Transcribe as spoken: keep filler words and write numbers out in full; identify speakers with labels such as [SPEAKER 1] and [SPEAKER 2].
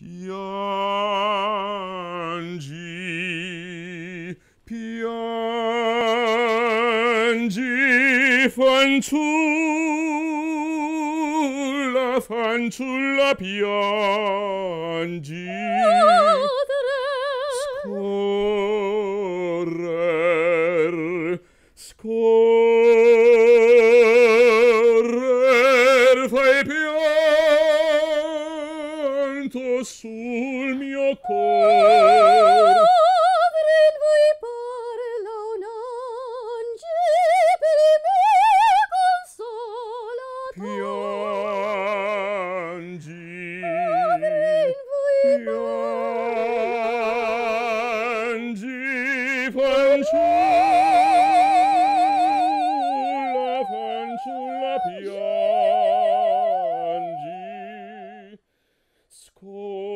[SPEAKER 1] Piangi, piangi, fanciulla, fanciulla, piangi. Scorrer, scorrer, fai pianto sul mio cor.
[SPEAKER 2] Padre, in voi parla un angelo me consolatore.
[SPEAKER 1] Piangi,
[SPEAKER 2] Padre, in voi
[SPEAKER 1] piangi, fanciulla, fanciulla, piangi. Scorrer,